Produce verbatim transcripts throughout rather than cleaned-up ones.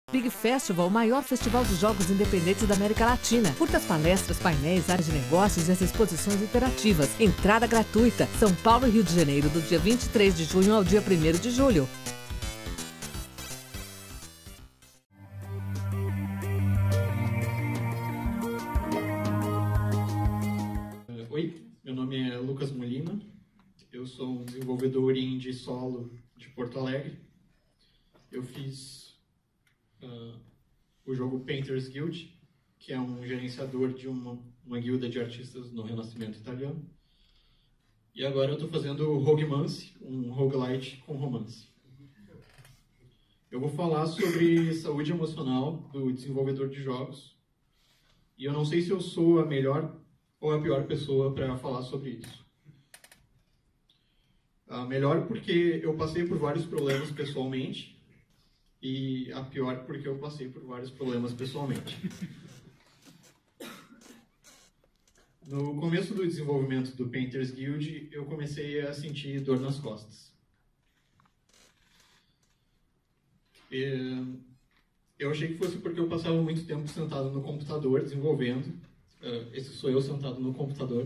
Big Festival, o maior festival de jogos independentes da América Latina. Curta as palestras, painéis, áreas de negócios e as exposições interativas. Entrada gratuita. São Paulo e Rio de Janeiro, do dia vinte e três de junho ao dia primeiro de julho. Oi, meu nome é Lucas Molina. Eu sou um desenvolvedor indie solo de Porto Alegre. Eu fiz Uh, o jogo Painters Guild, que é um gerenciador de uma, uma guilda de artistas no Renascimento italiano. E agora eu estou fazendo Roguemance, um roguelite com romance. Eu vou falar sobre saúde emocional do desenvolvedor de jogos. E eu não sei se eu sou a melhor ou a pior pessoa para falar sobre isso. A melhor porque eu passei por vários problemas pessoalmente, e a pior porque eu passei por vários problemas pessoalmente. No começo do desenvolvimento do Painters Guild, eu comecei a sentir dor nas costas. E eu achei que fosse porque eu passava muito tempo sentado no computador desenvolvendo. Esse sou eu sentado no computador.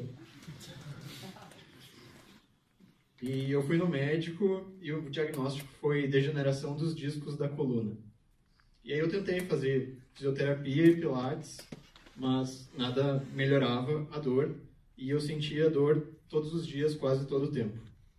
E eu fui no médico e o diagnóstico foi degeneração dos discos da coluna. E aí eu tentei fazer fisioterapia e pilates, mas nada melhorava a dor e eu sentia dor todos os dias, quase todo o tempo.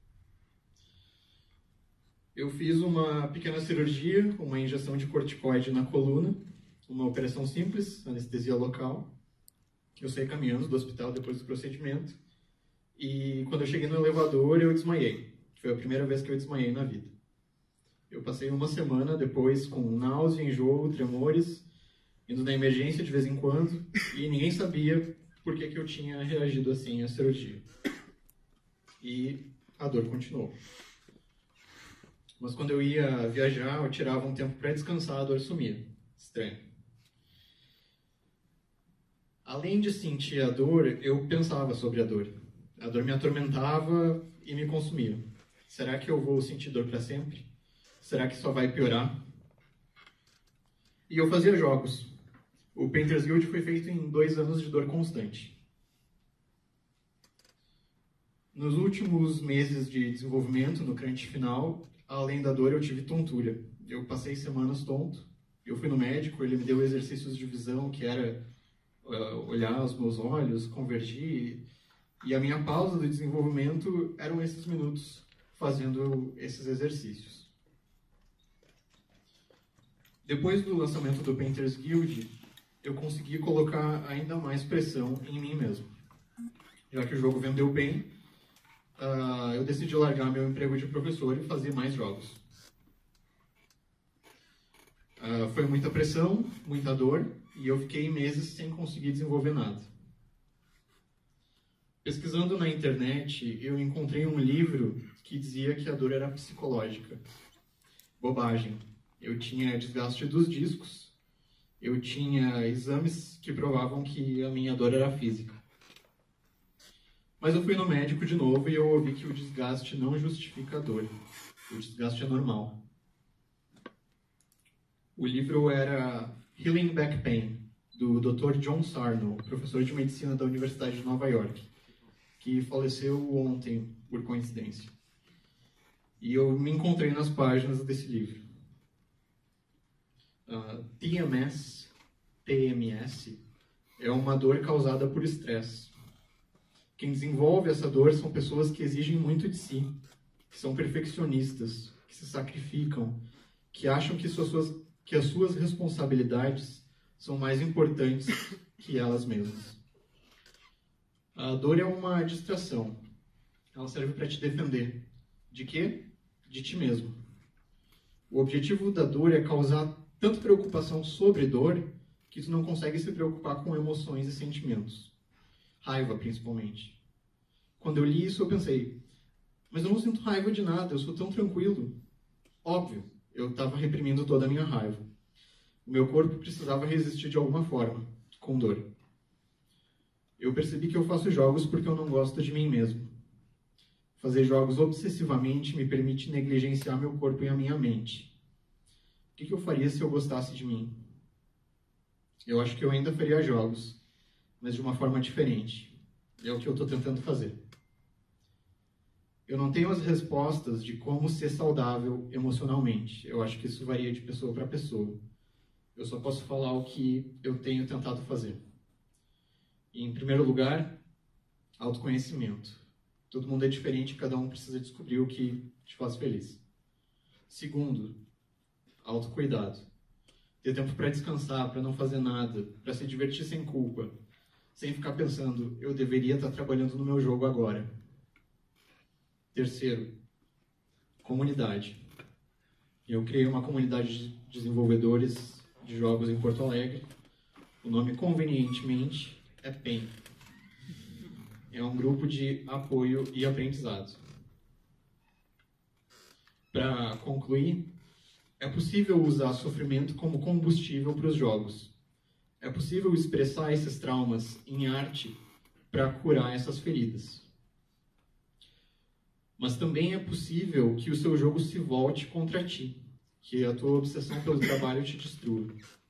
Eu fiz uma pequena cirurgia, uma injeção de corticoide na coluna, uma operação simples, anestesia local. Eu saí caminhando do hospital depois do procedimento. E quando eu cheguei no elevador, eu desmaiei. Foi a primeira vez que eu desmaiei na vida. Eu passei uma semana depois com náusea, enjoo, tremores, indo na emergência de vez em quando, e ninguém sabia por que que eu tinha reagido assim à cirurgia. E a dor continuou. Mas quando eu ia viajar, eu tirava um tempo para descansar, a dor sumia. Estranho. Além de sentir a dor, eu pensava sobre a dor. A dor me atormentava e me consumia. Será que eu vou sentir dor para sempre? Será que só vai piorar? E eu fazia jogos. O Painters Guild foi feito em dois anos de dor constante. Nos últimos meses de desenvolvimento, no crunch final, além da dor, eu tive tontura. Eu passei semanas tonto. Eu fui no médico, ele me deu exercícios de visão, que era uh, olhar os meus olhos, convergir. E a minha pausa do desenvolvimento eram esses minutos fazendo esses exercícios. Depois do lançamento do Painters Guild, eu consegui colocar ainda mais pressão em mim mesmo. Já que o jogo vendeu bem, uh, eu decidi largar meu emprego de professor e fazer mais jogos. Uh, foi muita pressão, muita dor, e eu fiquei meses sem conseguir desenvolver nada. Pesquisando na internet, eu encontrei um livro que dizia que a dor era psicológica. Bobagem. Eu tinha desgaste dos discos, eu tinha exames que provavam que a minha dor era física. Mas eu fui no médico de novo e eu ouvi que o desgaste não justifica a dor. O desgaste é normal. O livro era Healing Back Pain, do doutor John Sarno, professor de medicina da Universidade de Nova York, que faleceu ontem, por coincidência. E eu me encontrei nas páginas desse livro. Uh, T M S, T M S, é uma dor causada por estresse. Quem desenvolve essa dor são pessoas que exigem muito de si, que são perfeccionistas, que se sacrificam, que acham que, suas, que as suas responsabilidades são mais importantes que elas mesmas. A dor é uma distração. Ela serve para te defender. De quê? De ti mesmo. O objetivo da dor é causar tanta preocupação sobre dor que tu não consegue se preocupar com emoções e sentimentos. Raiva, principalmente. Quando eu li isso, eu pensei, mas eu não sinto raiva de nada, eu sou tão tranquilo. Óbvio, eu estava reprimindo toda a minha raiva. O meu corpo precisava resistir de alguma forma, com dor. Eu percebi que eu faço jogos porque eu não gosto de mim mesmo. Fazer jogos obsessivamente me permite negligenciar meu corpo e a minha mente. O que, que eu faria se eu gostasse de mim? Eu acho que eu ainda faria jogos, mas de uma forma diferente. É o que eu estou tentando fazer. Eu não tenho as respostas de como ser saudável emocionalmente. Eu acho que isso varia de pessoa para pessoa. Eu só posso falar o que eu tenho tentado fazer. Em primeiro lugar, autoconhecimento. Todo mundo é diferente, cada um precisa descobrir o que te faz feliz. Segundo, autocuidado. Ter tempo para descansar, para não fazer nada, para se divertir sem culpa, sem ficar pensando, eu deveria estar trabalhando no meu jogo agora. Terceiro, comunidade. Eu criei uma comunidade de desenvolvedores de jogos em Porto Alegre. O nome, convenientemente, é P E N. É um grupo de apoio e aprendizado. Para concluir, é possível usar sofrimento como combustível para os jogos. É possível expressar esses traumas em arte para curar essas feridas. Mas também é possível que o seu jogo se volte contra ti, que a tua obsessão pelo trabalho te destrua.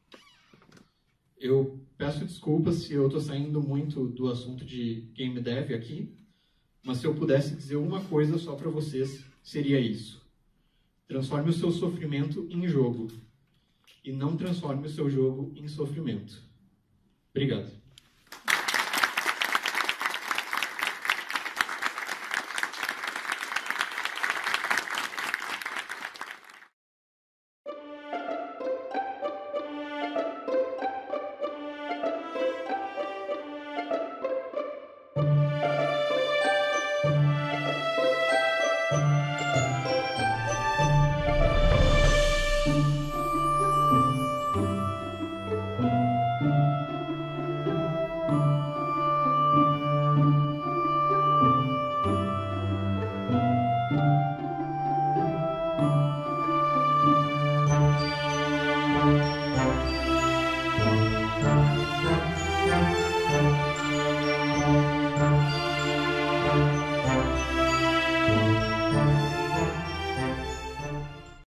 Eu peço desculpas se eu estou saindo muito do assunto de game dev aqui, mas se eu pudesse dizer uma coisa só para vocês, seria isso. Transforme o seu sofrimento em jogo, e não transforme o seu jogo em sofrimento. Obrigado.